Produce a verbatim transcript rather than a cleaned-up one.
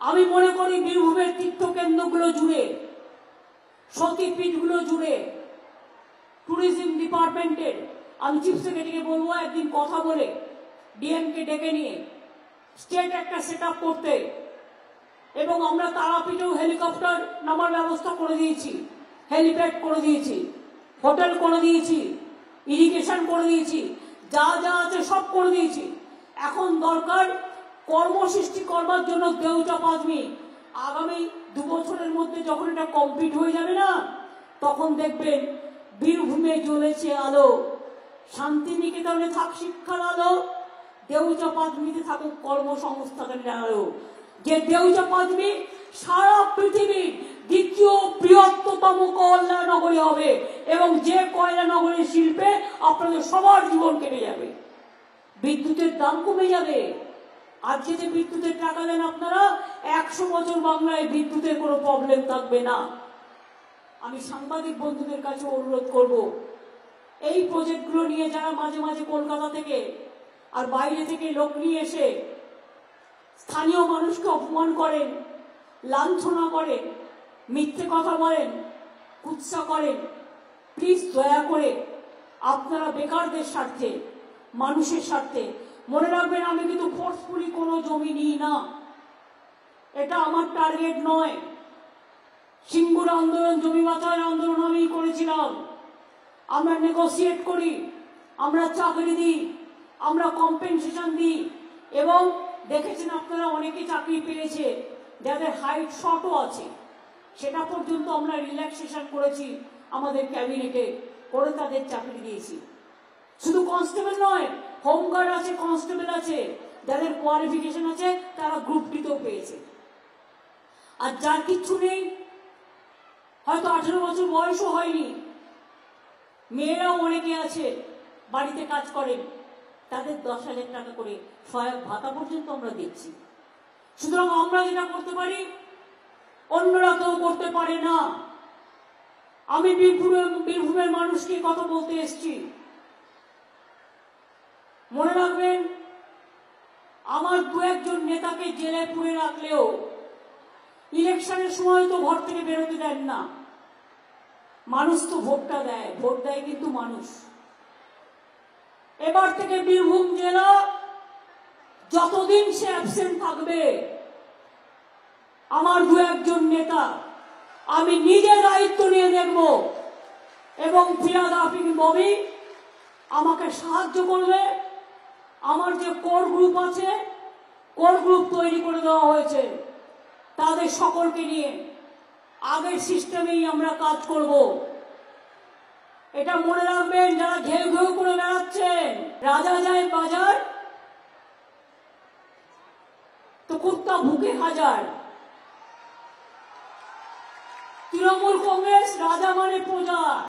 আমি মনে করি বীরভূমের তীর্থকেন্দ্রগুলো জুড়ে, সতীপীঠগুলো জুড়ে ট্যুরিজম ডিপার্টমেন্টের আমি চিফ সেক্রেটারিকে বলবো একদিন কথা বলে ডিএমকে ডেকে নিয়ে স্টেট একটা সেট আপ করতে। এবং আমরা তারাপীঠেও হেলিকপ্টার নামার ব্যবস্থা করে দিয়েছি, হেলিপ্যাড করে দিয়েছি, হোটেল করে দিয়েছি, ইরিগেশন করে দিয়েছি, যা যা আছে সব করে দিয়েছি। এখন দরকার কর্মসৃষ্টি করবার জন্য দেউচা পাঁচমি। আগামী দু বছরের মধ্যে যখন এটা কমপ্লিট হয়ে যাবে না, তখন দেখবেন বীরভূমে জ্বলেছে আলো। শান্তিনিকেতনে থাক শিক্ষার আলো, দেউচা পাঁচমিতে থাকুক কর্মসংস্থানের আলো। যে দেউচা পাঁচমি সারা পৃথিবীর দ্বিতীয় বৃহত্তম কয়লা নগরী হবে, এবং যে কয়লা নগরীর শিল্পে আপনাদের সবার জীবন কেটে যাবে, বিদ্যুতের দাম কমে যাবে। আজকে যে বিদ্যুতের টাকা দেন আপনারা, একশো বছর বাংলায় বিদ্যুতের কোনো প্রবলেম থাকবে না। আমি সাংবাদিক বন্ধুদের কাছে অনুরোধ করব, এই প্রজেক্টগুলো নিয়ে যারা মাঝে মাঝে কলকাতা থেকে আর বাইরে থেকে লোক নিয়ে এসে স্থানীয় মানুষকে অপমান করেন, লাঞ্ছনা করেন, মিথ্যে কথা বলেন, কুৎসা করেন, প্লিজ দয়া করে আপনারা বেকারদের স্বার্থে, মানুষের স্বার্থে মনে রাখবেন, আমি কিন্তু ফোর্সফুলি কোনো জমি নিই না, এটা আমার টার্গেট নয়। সিঙ্গুর আন্দোলন, জমি বাঁচানোর আন্দোলন আমি করেছিলাম। আমরা নেগোসিয়েট করি, আমরা চাকরি দিই, আমরা কম্পেনসেশন দিই, এবং দেখেছেন আপনারা অনেকে চাকরি পেয়েছে যাদের হাইট শর্টও আছে, সেটা পর্যন্ত আমরা রিল্যাক্সেশন করেছি আমাদের ক্যাবিনেটে করে তাদের চাকরি দিয়েছি। শুধু কনস্টেবল নয়, হোমগার্ড আছে, কনস্টেবল আছে, যাদের কোয়ালিফিকেশন আছে তারা গ্রুপ ডিতেও পেয়েছে। আর যার কিচ্ছু নেই, হয়তো আঠেরো বছর বয়সও হয়নি, মেয়েরাও অনেকে আছে বাড়িতে কাজ করেন, তাদের দশ হাজার টাকা করে সহায়ক ভাতা পর্যন্ত আমরা দিচ্ছি। সুতরাং আমরা যেটা করতে পারি অন্যরা কেউ করতে পারে না। আমি বীরভূমের বীরভূমের মানুষকে কথা বলতে এসছি, মনে রাখবেন, আমার দু একজন নেতাকে জেলে পুরে রাখলেও ইলেকশনের সময় তো ঘর থেকে বেরোতে দেন না। মানুষ তো ভোটটা দেয়, ভোট দেয় কিন্তু মানুষ। এবার থেকে বীরভূম জেলা যতদিন সে অ্যাবসেন্ট থাকবে, আমার দু একজন নেতা আমি নিজে দায়িত্ব নিয়ে দেখব, এবং ফিরাদ আফিক ববি আমাকে সাহায্য করবে। আমার যে কোর গ্রুপ আছে, কোর গ্রুপ তৈরি করে দেওয়া হয়েছে, তাদের সকলকে নিয়ে আগের সিস্টেমেই আমরা কাজ করব। এটা মনে রাখবেন, যারা ঘেউ ঘেউ করে বেড়াচ্ছেন, রাজা যায় বাজার তো কুত্তা ভুকে হাজার। তৃণমূল কংগ্রেস রাজা মানে প্রজা।